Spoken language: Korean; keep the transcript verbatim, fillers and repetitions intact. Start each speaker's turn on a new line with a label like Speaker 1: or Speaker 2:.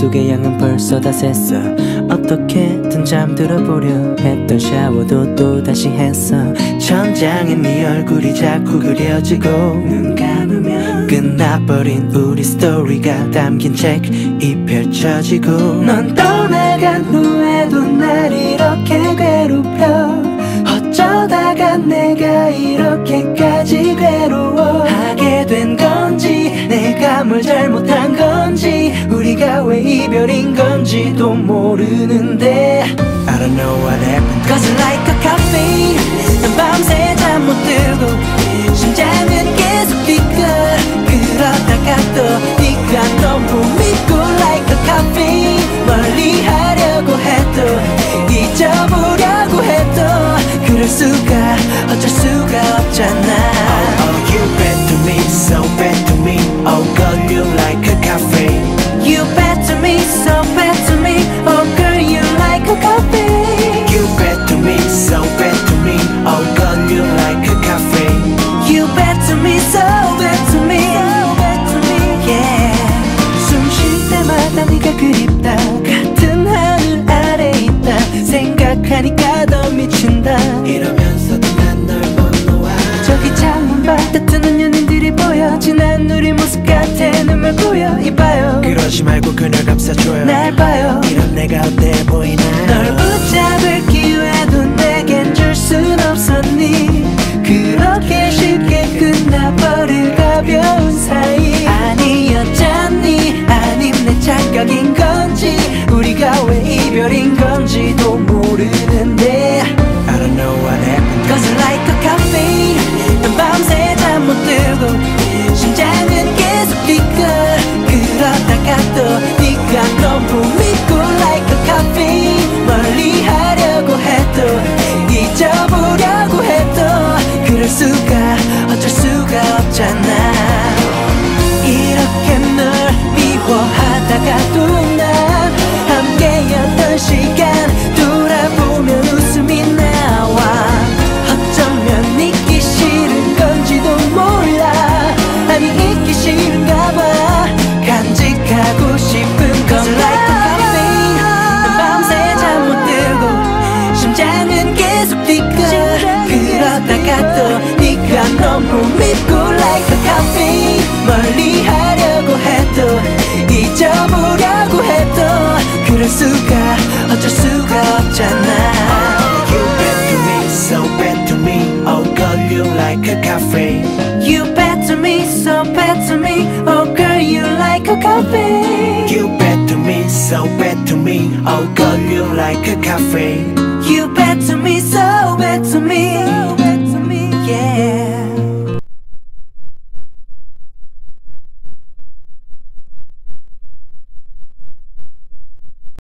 Speaker 1: 머릿속의 양은 벌써 다 샜어. 어떻게든 잠들어보려 했던 샤워도 또다시 했어. 천장에 네 얼굴이 자꾸 그려지고 눈 감으면 끝나버린 우리 스토리가 담긴 책이 펼쳐지고 넌 떠나간 후에도 날 이렇게 괴롭혀. 어쩌다가 내가 이렇게까지 괴로워하게 된 건지, 내가 뭘 잘못한 건지, 우리가 왜 이별인 건지도 모르는데 I don't know what happened. Cause you're like a caffeine. 난 밤새 잠 못 들고 심장은 계속 뛰고 그러다가 또 네가 너무 믿고 like a caffeine. 멀리 하려고 해도 잊어보려고 해도 그럴 수가 어쩔 수가 없잖아.
Speaker 2: Oh, oh, you bad to me, so bad to me. Oh girl, you like a caffeine.
Speaker 1: You bad to me, so bad to me. Oh girl, you like a caffeine.
Speaker 2: You bad to me, so bad to me. Oh girl, you like a caffeine.
Speaker 1: You bad to me, so bad to me. So bad to me, yeah. 숨 쉴 때마다 네가 그립다. 같은 하늘 아래 있다. 생각하니까 더 미친다.
Speaker 2: 이러면서도 난 널 못 놓아.
Speaker 1: 저기 창문 밖에 뜨는 연인들이 보여. 지난 우리 모습 같아. 눈물 고여 이봐요.
Speaker 2: 그러지 말고 그녀 감싸줘요.
Speaker 1: 날 봐요.
Speaker 2: 이런 내가 어때 보이나.
Speaker 1: 널 붙잡을 기회도 내겐 줄 순 없었니. 그렇게 쉽게 끝나버릴 가벼운 사이 아니었잖니. 아님 내 착각인 건지, 우리가 왜 이별인 건지도 모르는데
Speaker 2: I don't know what happened.
Speaker 1: Cause you're like a caffeine. 난 밤새 잠 못 들고 심장은 계속 뛰고 그러다가 또 네가 너무 믿고 like a caffeine. 멀리 하려고 해도 잊어보려고 해도 그럴 수가 어쩔 수가 없잖아. 이렇게 널 미워하다가도 난 함께였던 시간 돌아보면 웃음이 나와. 어쩌면 잊기 싫은 건지도 몰라. 아니 잊기 싫은가 봐. 간직하고 싶은 건 like a caffeine. 난 밤새 잠 못 들고 심장은 계속 뛰고 그러다가 또 네가 너무 믿고 like a caffeine. 멀리 하려고 해도 잊어보려고 해도 그럴 수가 어쩔 수가 없잖아.
Speaker 2: You bad to me, so bad to me. Oh girl, you like a caffeine.
Speaker 1: You bad to me, so bad to me. Oh girl, you like a caffeine.
Speaker 2: You bad to me, so bad to me. Oh girl, you like a caffeine.